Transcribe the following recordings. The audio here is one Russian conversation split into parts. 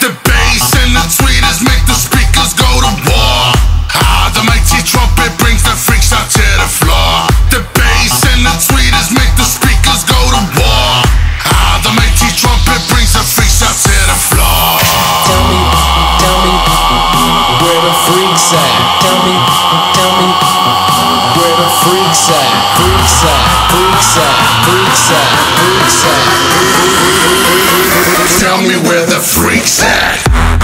The bass and the tweeters make the speakers go to war. Ah, the mighty trumpet brings the freaks out to the floor. The bass and the tweeters make the speakers go to war. Ah, the mighty trumpet brings the freaks out to the floor. Tell me, where the freaks at? Tell me, where the freaks at? Freaks at, freaks at, freaks at, freaks at. Tell me where the freaks at.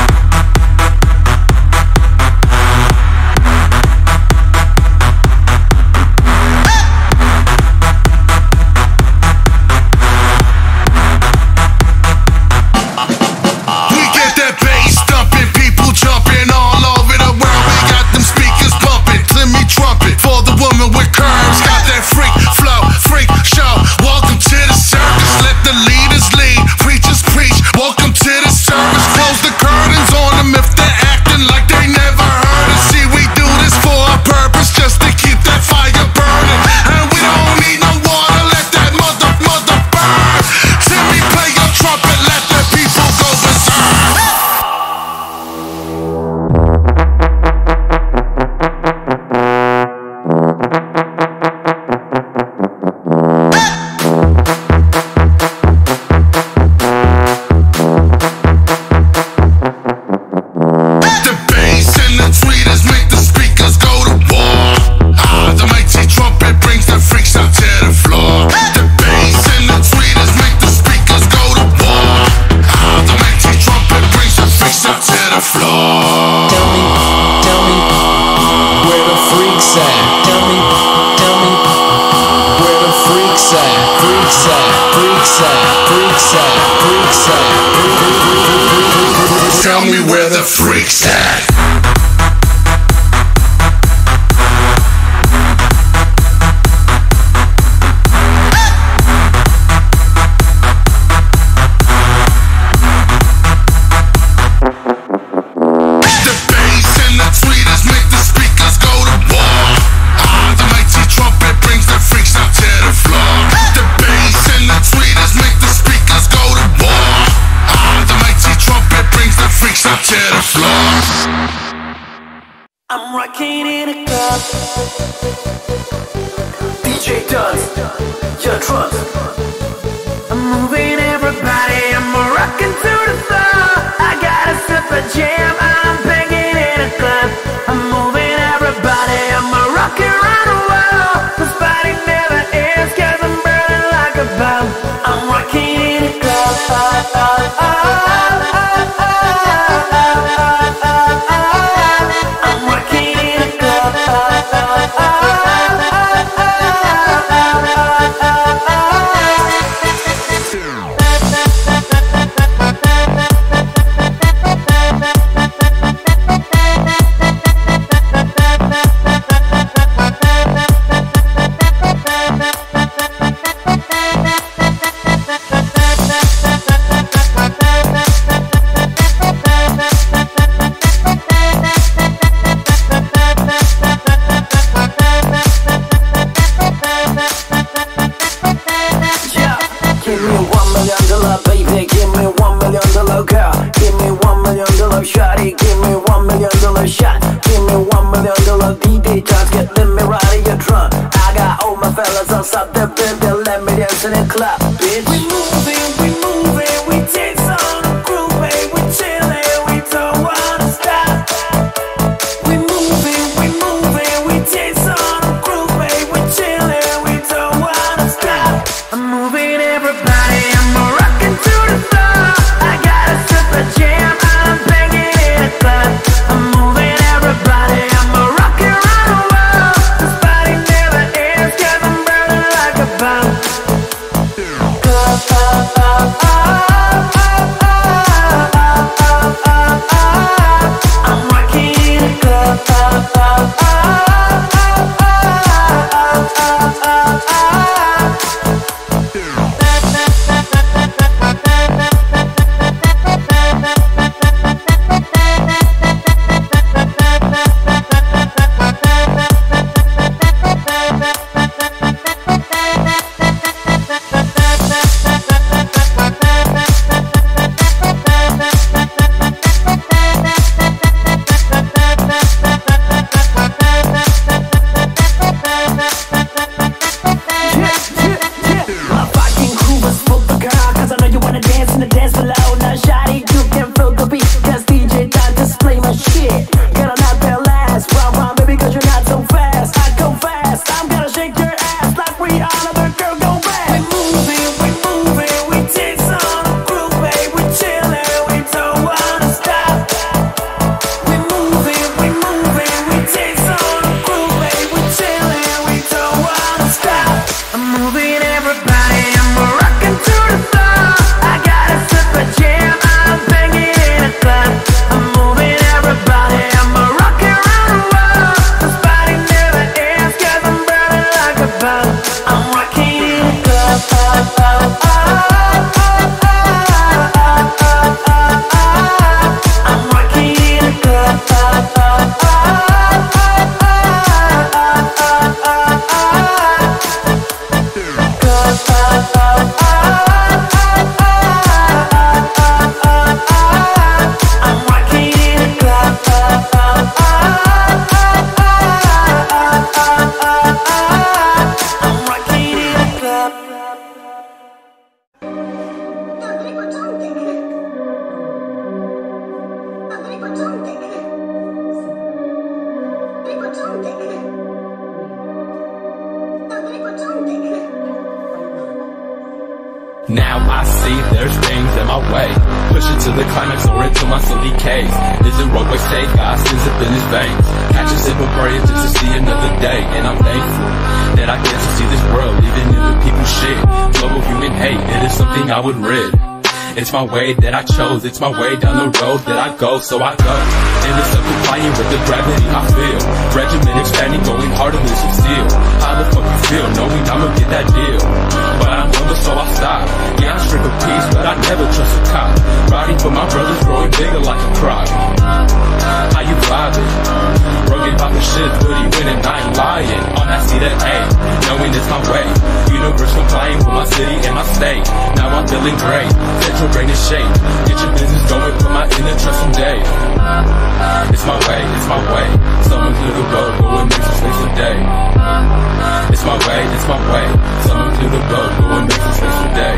Tell me where the freaks at. I'm rocking in a club. DJ does your trust. I'm moving everybody. I'm rocking to the floor. I got a super jam. I'm banging in a club. I'm moving everybody. I'm rocking around the world. This body never ends, 'cause I'm burning like a bomb. I'm rocking in a club. Baby, give me $1 million girl. Give me $1 million shawty. Give me $1 million shot. Give me $1 million DJ. Just get me right in your trunk. I got all my fellas on top the baby. Let me dance in the club, bitch. We moving, we dance on the groove, baby. We chillin', we don't wanna stop. We moving, we dance on the groove, baby. We chillin', we don't wanna stop. I'm moving everybody. Club, Now I see there's things in my way, pushing to the climax or until my soul decays. Is the roadway safe? God's sins up in his veins. Catch a sip of prayer just to see another day. And I'm thankful that I get to see this world, even if the people shit. Global human hate, it is something I would rid. It's my way that I chose, it's my way down the road that I go, so I go. And it's up complying with the gravity I feel. Regiment expanding, going harder than some steel. How the fuck you feel, knowing I'ma get that deal? But I'm humble, so I stop. Yeah, I'm strict of peace, but I never trust a cop. Riding for my brothers, growing bigger like a crop. How you vibing? Rugged about the shit, but he winning, I ain't lying. On that seat at A, knowing it's my way. Universe complying with my city and my state. Now I'm feeling great. Your brain is shaped. Get your business going, put my inner trust someday. It's my way, it's my way. Someone clear the road, go and make some space today. It's my way, it's my way. Someone clear the road, go and make some space today.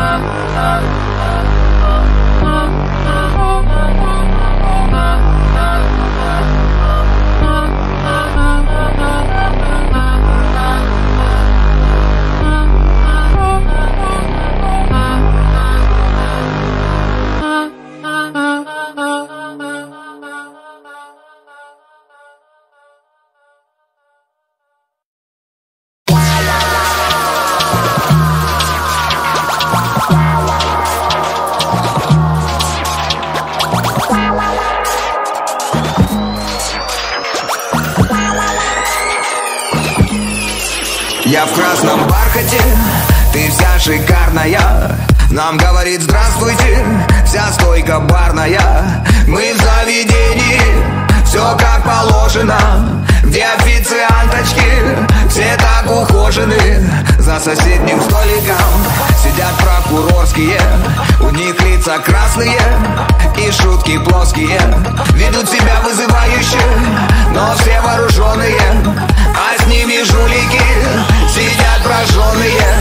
Я в красном бархате, ты вся шикарная. Нам говорит здравствуйте, вся стойка барная. Мы в заведении, все как положено. Где официанточки, все так ухожены. За соседним столиком сидят прокурорские. У них лица красные и шутки плоские. Ведут себя вызывающе, но все вооруженные. А с ними жулики сидят прожженные.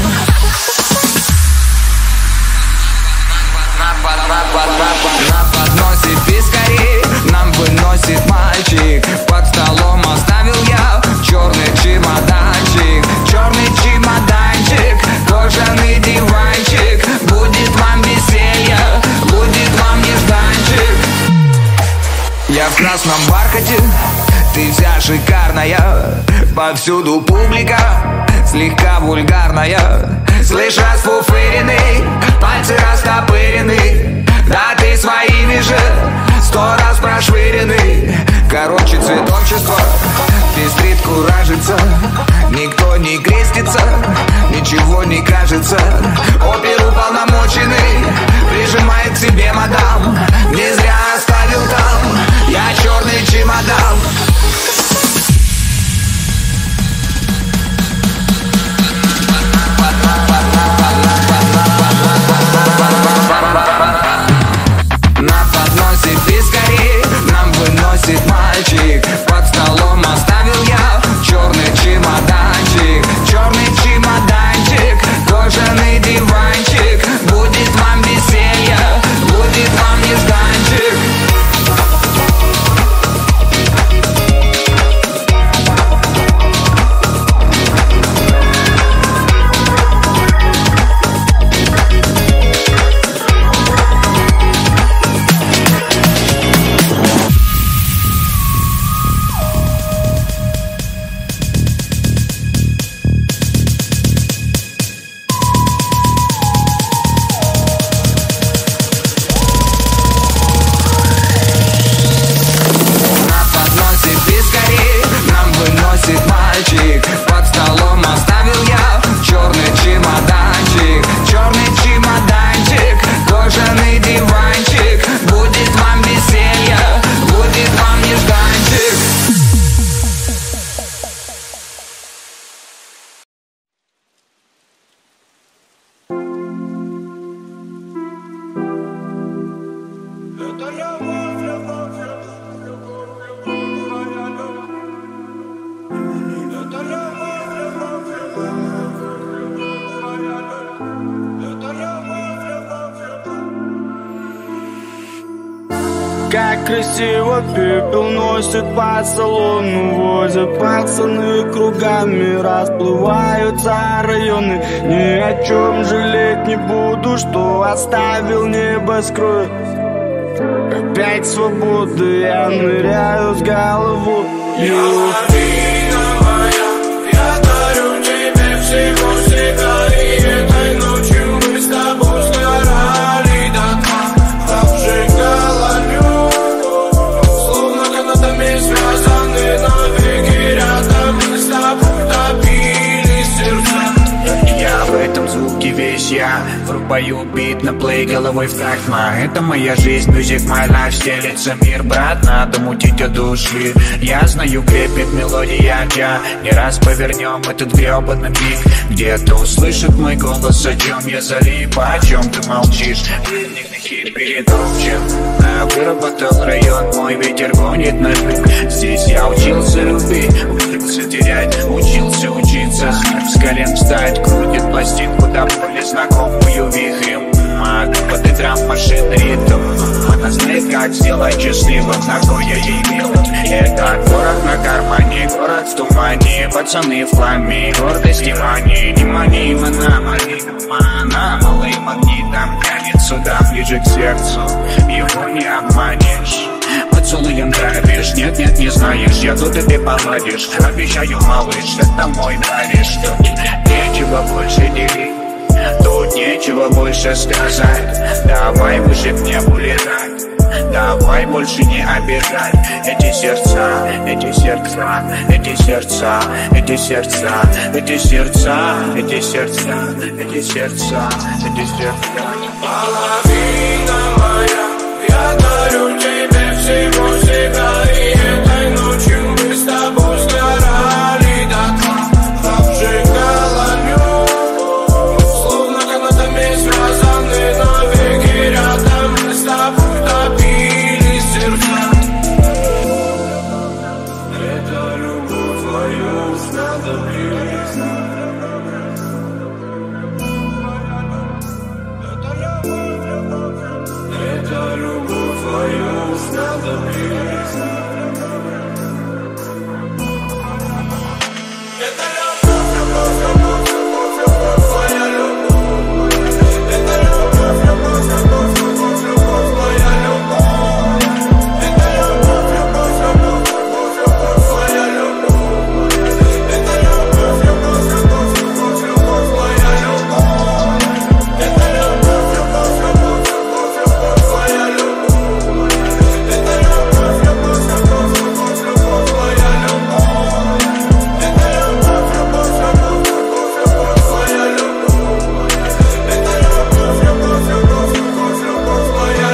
На подносе пискари нам выносит мальчик. Под столом оставил я черный чемоданчик. Черный чемоданчик, кожаный диванчик. Будет вам веселье, будет вам нежданчик. Я в красном бархате, ты вся шикарная. Повсюду публика, слегка вульгарная. Слышь, расфуфыренный, пальцы растопырены. Да ты своими же 100 раз прошвыренный. Короче, цветочество пестрит, куражится. Никто не крестится, ничего не кажется. Оперуполномоченный прижимает к себе мадам. Не зря оставил там я черный чемодан. На подносе пискари нам выносит мальчик. Под столом оставил я черный чемоданчик. Черный чемоданчик, кожаный диван. Как красиво пепел носит по салону, возят пацаны кругами, расплываются районы. Ни о чем жалеть не буду, что оставил небоскреб. Опять свободы, я ныряю с головой. Лавина моя, я дарю тебе всего себя. И этой ночью мы с тобой сгорали до дна, обжигала любовь, словно канатами связаны навеки рядом. Мы с тобой топили сердца. Я в этом звуке весь я, врубаю бит на плей головой в такт. Это моя жизнь, music my life, стелится мир, брат, надо мутить от души. Я знаю, крепит мелодия джа, не раз повернем этот гребаный миг. Где-то услышит мой голос, о чем я залип, о чем ты молчишь. Хит перед общим, выработал район, мой ветер гонит на рынок. Здесь я учился любить, учился терять, учился учиться. С колен встать, крутит пластинку до боли знакомую вихрем. Под драм машин ритм, она знает, как сделать счастливым, такое ей делать. Это город на кармане, город в тумане, пацаны в хламе, гордость и мания. Не мани, она малым магнитом тянет сюда, ближе к сердцу, его не обманешь. Поцелуем травишь, нет, не знаешь, я тут и ты поладишь. Обещаю, малыш, это мой бариш. Тут нечего больше делить, тут нечего больше сказать. Давай выше к небу летать, давай больше не обижать. Эти сердца, эти сердца, эти сердца, эти сердца, эти сердца, эти сердца, эти сердца, эти сердца. Половина моя, я дарю тебе всего себя. И этой ночью мы с тобой сгорали до дна, обжигала любовь, словно канатами связаны навеки рядом. Мы с тобой топили сердца. Это любовь твою надо близко. Это любовь твою надо близко. Это любовь, любовь, любовь, любовь, любовь, твоя любовь. Это любовь, любовь, любовь, любовь, любовь, твоя любовь. Это любовь, любовь, любовь, любовь, любовь, твоя любовь. Это любовь, любовь, любовь, любовь, любовь, твоя любовь. Это любовь, любовь, любовь, любовь, любовь, твоя любовь. Это любовь, любовь, любовь, любовь, любовь, твоя любовь. Это любовь, любовь, любовь, любовь, любовь, твоя любовь. Это любовь, любовь, любовь, любовь, любовь, твоя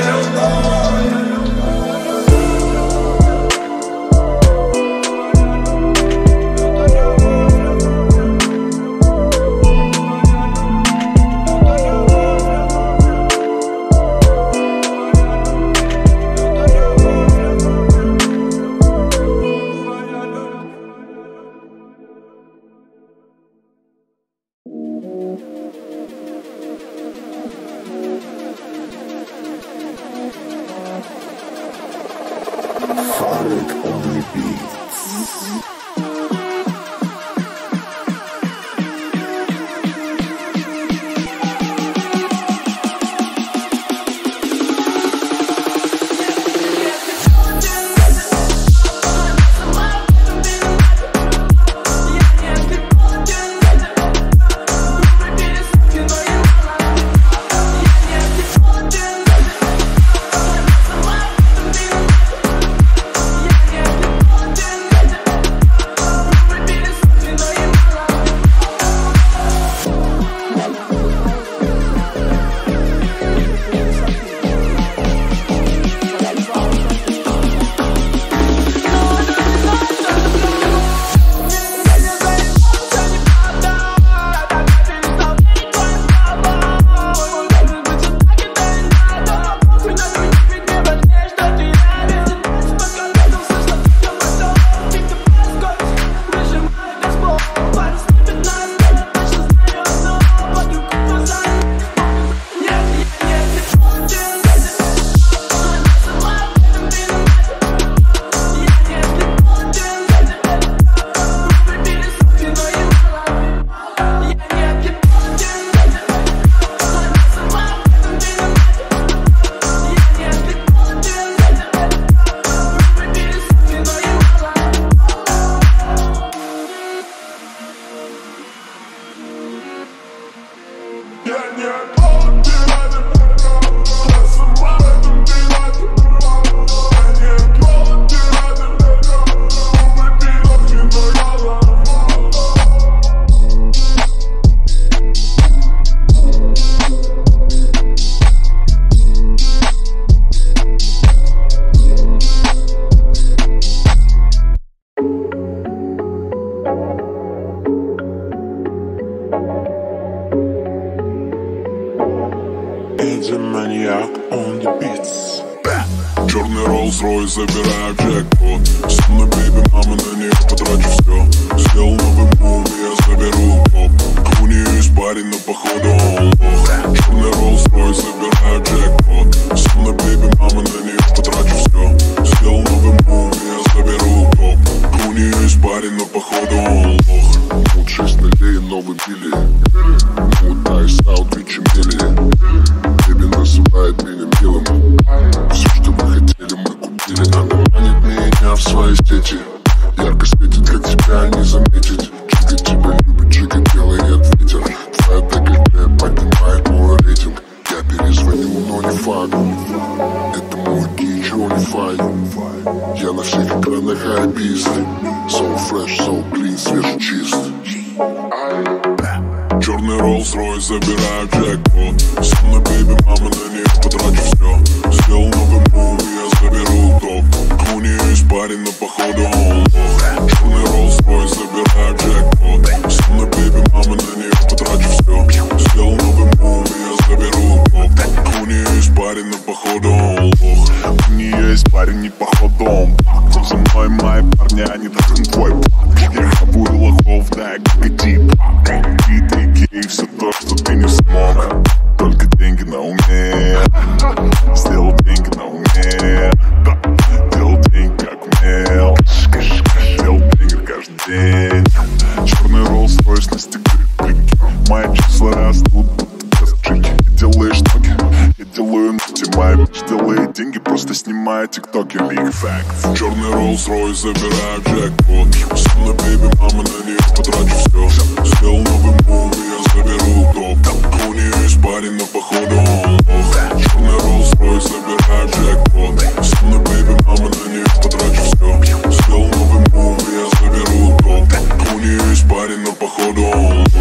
Черный Rolls-Royce, забираю джекпот. Со мной, бейби, мама, на нее потрачу все. Сделал новый мув, я заберу поп. У нее есть парень, но походу он лох. Черный Rolls-Royce, забираю джекпот. Со мной, бейби, мама, на нее потрачу все. Сделал новый мув, я заберу поп. У нее есть парень, но походу он лох. Мут 6 нулей, новый Билли. Мут Айс Аут, Вичи Мели. Бейби называет меня милым. Все, что вы хотели, мы купили. Надо манить меня в свои сети. Ярко светит, как тебя не заметить. Джига тебя любит, Джига делает ветер. Твоя декольте поднимает мой рейтинг. Я перезвоню, но не факт. Это мой кич, унифай. Я на всех экранах хайбист. So fresh, so clean, свежий чист. Черный Rolls-Royce, забираю джекпот. Со мной, бейби, мама, на нее потрачу все. Сделал новый мув, я заберу топ. У нее есть парень, но походу он лох. Черный Rolls-Royce, забираю джекпот. Со мной, бейби, мама, на нее потрачу все. Сделал новый мув, я заберу топ. У нее есть парень, но походу он лох. У нее есть парень, не походу он. За мной мои парни, они должны твой. Я хавую лохов, да, как и тип. И все то, что ты не смог. Только деньги на уме. Сделал деньги на уме. Делал деньги как умел. Делал деньги каждый день. Черный Rolls-Royce на стикере. Мои числа растут. Ты делаешь ноги, я делаю ногти. Моя бич делает деньги, просто снимает тиктоки. Big fact. Черный Rolls-Royce, забираю джекпот. Со мной, бейби, мама, на нее потрачу все. Сделал новый мув, я заберу топ. У нее есть парень, но походу он лох. Черный Rolls-Royce, забираю джекпот. Со мной, бейби, мама, на нее потрачу все. Сделал новый мув, я заберу топ. У нее есть парень, но походу он лох.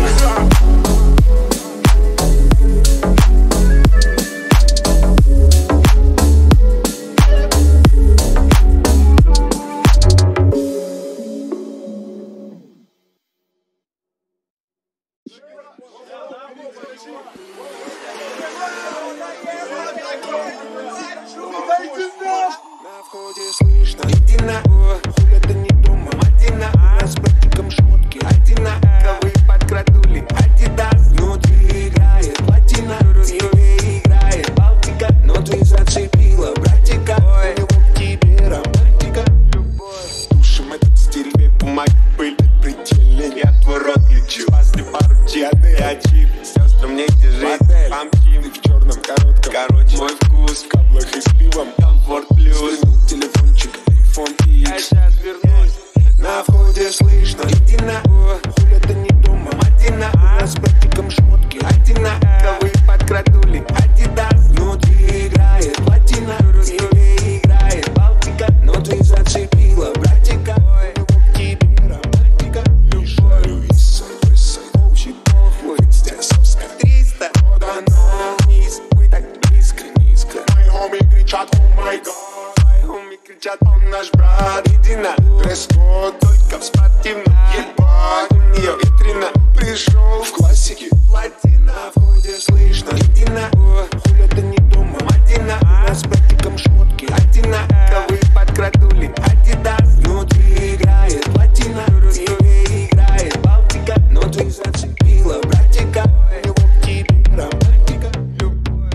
На входе слышно, иди на хуля ты не дома, Мадина. У нас с братиком шмотки, одинаковые подкрадули, Адидас. Внутри играет платина, в тебе играет Балтика. Но ты зацепила братика, у него к тебе романтика. Любовь, душим этот стиль, две бумаги, пыль предельный. Я твой рот лечу, после пару чьяды очи. Сестрам негде жить, помчим. Ты в черном коротком, короче, мой вкус в каблах и с пивом. Комфорт плюс, взглянул телефончик, iPhone X. Я сейчас вернусь. На входе слышно, иди на хуля ты не дома, Мадина. У нас с братиком шмотки, одинаковые подкрадули, Адидас. Внутри играет платина, в тебе играет Балтика. Но ты зацепила братика, у него к тебе романтика. Любовь, общий похуй, здесь Оскар 300. Дано вниз, вы так близко, низко. Мои хоми кричат, о май гад. Мои хоми кричат, он наш брат. Иди на дресс-код, только в спортивном. Ебать, у нее витрина. Пришел в классике, платина. В ходе слышно, иди на хуля ты не дома, Мадина. У нас с братиком шмотки, одинаковые подкрадули, Адидас. Внутри играет платина, в тебе играет Балтика. Но ты зацепила братика, у него к тебе романтика. Любовь.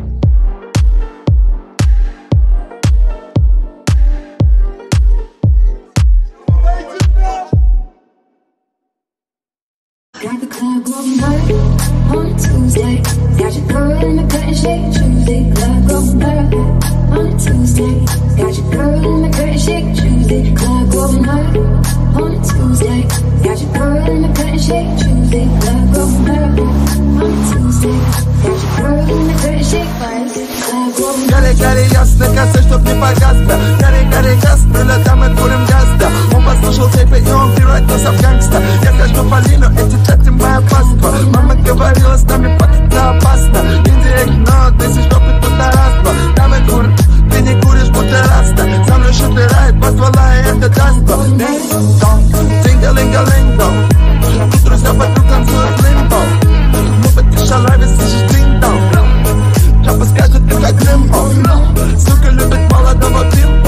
Got the club going hard on a Tuesday. Got your girl in the cut and shake Tuesday. Club going hard on a Tuesday. Got your girl in the cut and shake Tuesday. Club going hard on a Tuesday. Got your girl in the cut and shake Tuesday. Club going hard on a Tuesday. Got your girl in the cut and shake Tuesday. Club going hard. Гори, ясно, косы, чтоб не погасно. Гори, газ, прилетам и курим газда. Он послушал тейпы и он превратился в гангста. Я хожу по лину, эти тати моя паства. Мама говорила, с нами это опасно. Индиректно, ты си жопы тут на раз-два. Там и кур, ты не куришь, будто раста. За мной шатырает по ствола, и это даст-то. Динго-линго-линго. Тут друзья вокруг танцуют лимбо. Мы подпишалави, слышишь динг-донг. Жопа скажет, ты как лимбо. Сука любит молодого пил.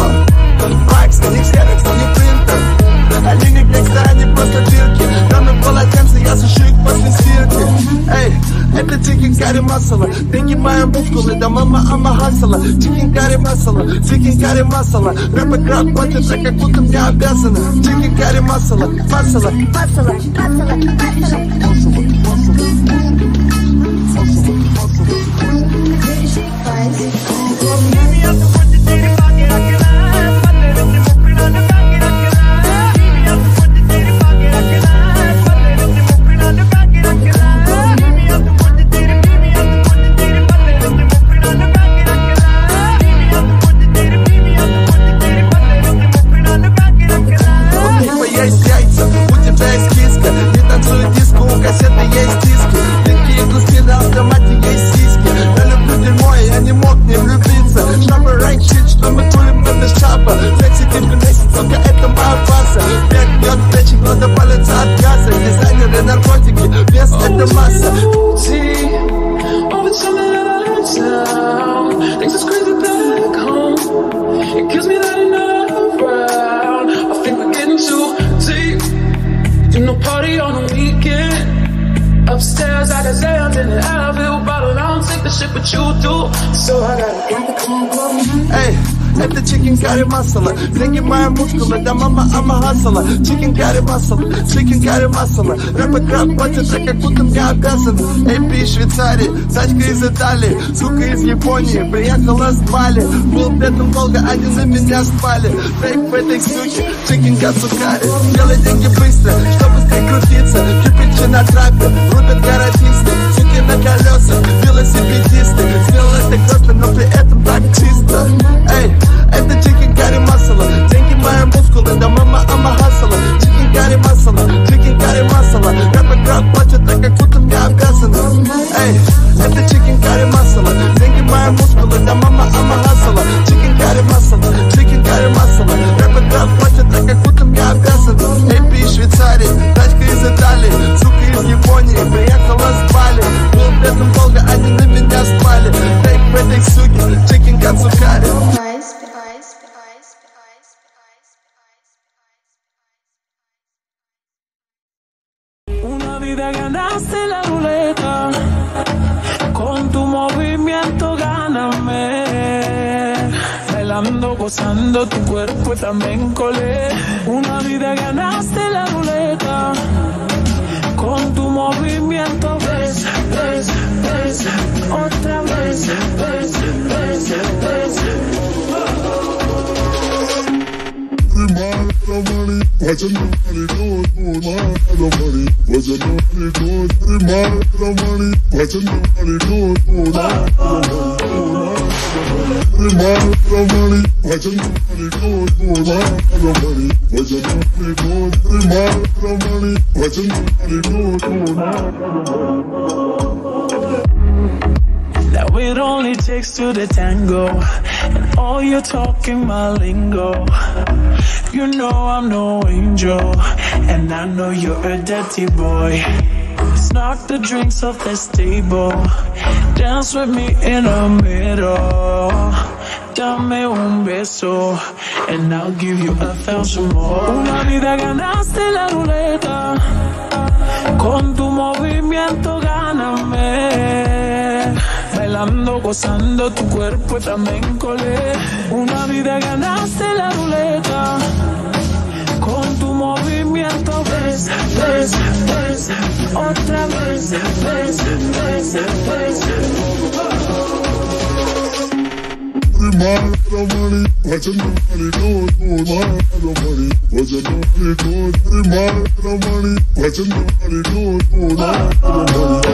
мускулы, да мама, ама хасала. Chicken curry масала, chicken curry масала. Рэп игрок платит, как будто мне обязана. Chicken curry масала, масала. Масала, масала, масала. Есть яйца, у тебя есть киска. Не танцуй диско, у кассеты есть диски. Такие глазки на автомате есть сиськи. Я люблю дерьмо, я не мог не влюбиться. Шапа раньше щит, что мы курим, это шапа. Секси тебе месяц, только это моя база. Бег бьет плечи, надо палиться от газа. Дизайнеры, наркотики, вес это масса. Things is crazy back home. It kills me that you're not around. I think we're getting too deep. You know, party on the weekend. Upstairs, I got Zans in the Advil bottle. I don't take the shit, but you do. So I gotta. Hey. Это chicken curry масала. Занимаю мускулы, да мама, ама хасала. Chicken curry масала, chicken curry масала. Рэп игрок платит, как будто мне обязан. AP из Швейцарии, тачка из Италии, сука из Японии, приехала с Бали. Был бедным долго, они на меня спали. Фейк в этой суке, chicken кацукари. Делай деньги быстро, чтобы быстрее крутиться. Кипичи на трапе, рубят гаражисты. Суки на колесах, велосипедисты. Сделал это просто, но при этом так чисто. Эй, это chicken curry масала. Деньги мои мускулы, да мама, ама хасала. Chicken curry масала, chicken curry масала. Рэп игрок платит, как будто мне обязана. Эй, это chicken curry масала. Деньги мои мускулы, да мама, ама хасала. Chicken curry масала, chicken curry масала. Рэп игрок платит, как будто мне обязана. AP из Швейцарии, тачка из Италии, сука из Японии, приехала с Бали. Был бедным долго, они на меня спали. Фейк в этой суке, chicken кацукари. Una vida ganaste la ruleta, con tu movimiento gáname, bailando, gozando tu cuerpo también colé. Una vida ganaste la ruleta, con tu movimiento ves, ves, ves, otra vez, ves, ves, ves. Watching nobody do it, nobody. Watching nobody do it, nobody. Watching nobody do it, nobody. Watching nobody do it, nobody. Watching nobody do it, nobody. Watching nobody do it, nobody. Now it only takes two to tango, and all you're talking my lingo. You know I'm no angel, and I know you're a dirty boy. Let's knock the drinks off this table, dance with me in the middle. Dame un beso, and I'll give you 1,000 more. Una vida ganaste la ruleta, con tu movimiento gáname, bailando, gozando tu cuerpo también colé. Una vida ganaste la ruleta, con tu movimiento ves, ves, ves, otra vez, ves, ves, ves. Watching nobody do it, nobody. Watching nobody do it, nobody. Watching nobody do it, nobody.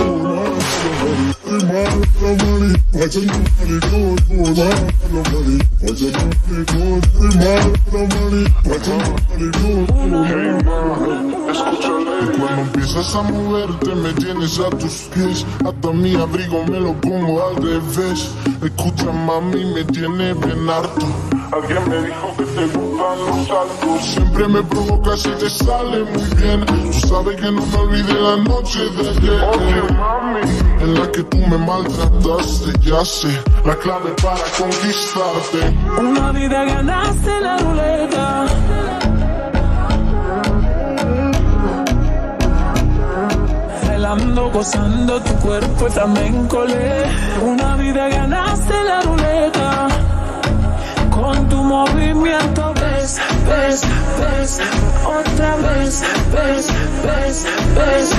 Watching nobody do it, nobody. Watching nobody do it, nobody. Watching nobody do it. Y cuando empiezas a moverte me tienes a tus pies. Hasta mi abrigo me lo pongo al revés. Escucha mami, me tiene bien harto. Alguien me dijo que te gustan los saltos. Siempre me provocas y te sale muy bien. Tú sabes que no me olvidé la noche de ayer, en la que tú me maltrataste. Ya sé la clave para conquistarte. Una vida ganaste la ruleta, bailando, vivo gozando tu cuerpo flamenco. Una vida ganaste la ruleta. Con tu movimiento ves, ves, ves. Otra vez, ves, ves, ves.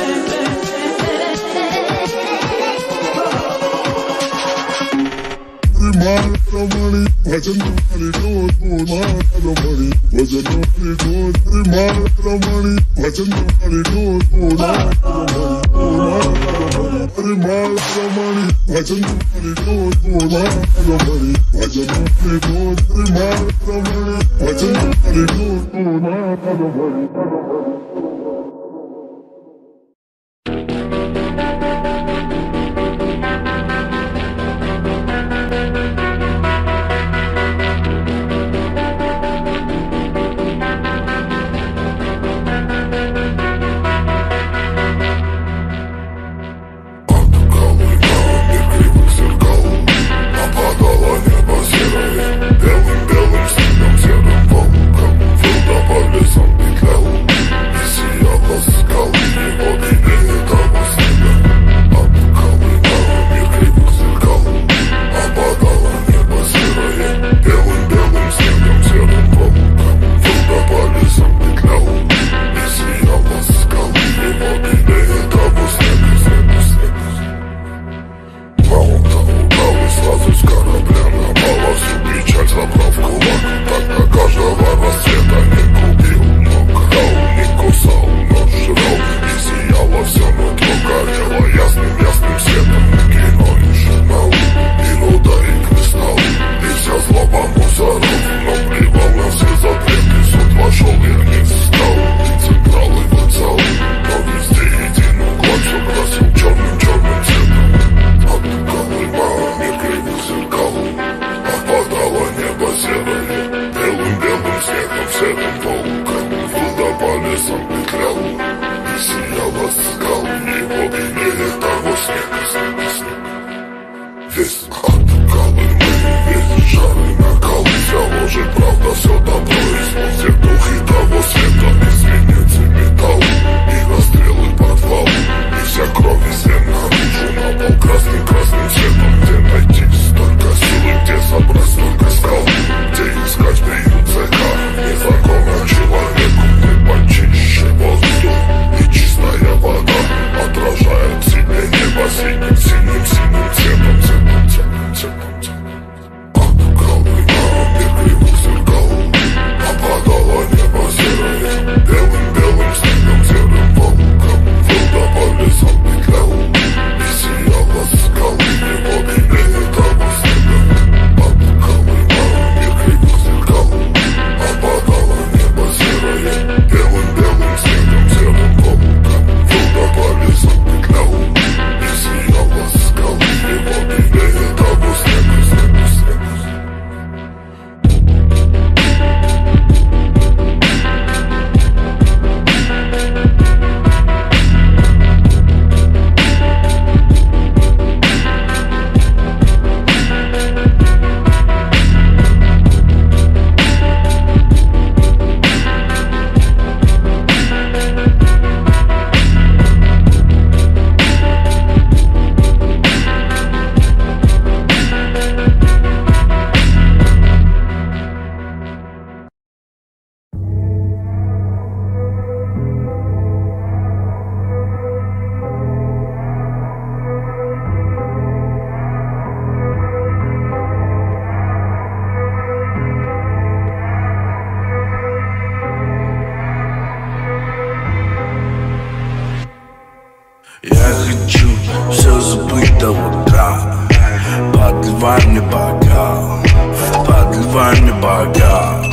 Подливай мне бокал, подливай мне бокал.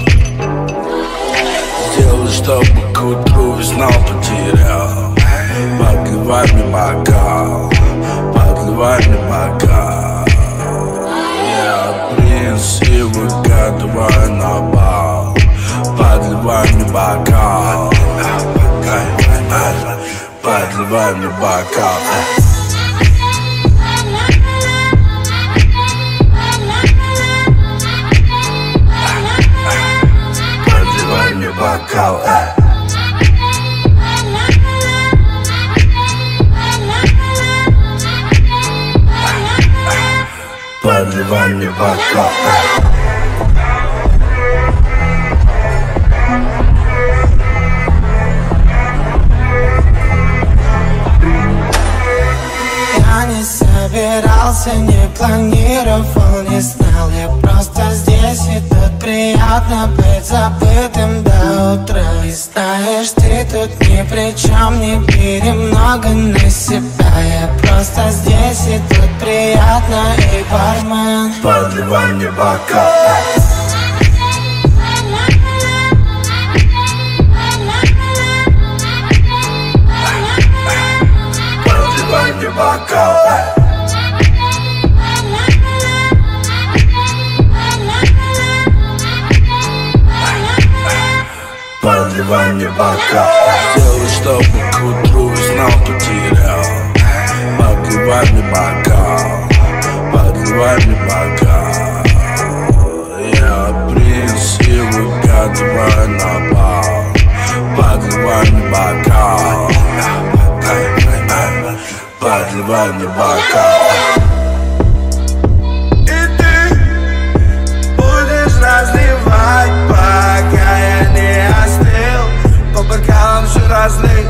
Сделай, чтобы к утру весь нам потерял. Подливай мне бокал, подливай мне бокал. Я принц и выкатывай на бал. Подливай мне бокал, подливай мне бокал. Бокал, бокал. Я не собирался, не планировал, не знал. Я просто здесь, и тут приятно быть забытым до утра. И знаешь, ты тут ни при чем, не бери много на себя. Я просто здесь, и тут приятно, и бармен, подливай мне бокал. Подливай мне бокал. Подливай мне бокал. Сделай, чтобы к утру знал, потерял. Подливай мне бокал. Подливай мне бокал. Я принц и выгадывай на бал. Подливай мне бокал. Подливай мне бокал. И ты будешь разливать, пока я не остыл. По бокалам все разлей.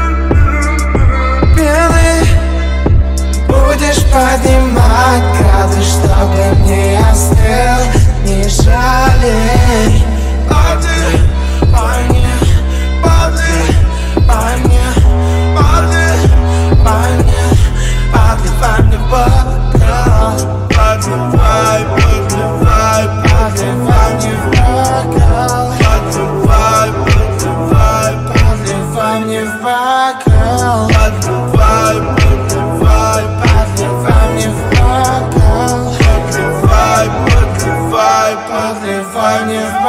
белый. Будешь поднимать градус, чтобы не остыл. Не жалей. Подливай мне, подливай мне, подливай мне, подливай мне бокал. Подливай, подливай, подливай мне в бокал. Подливай, подливай, подливай мне в бокал. Подливай, подливай, подливай мне в бокал. Подливай, подливай, подливай мне в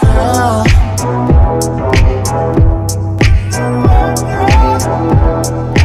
бокал.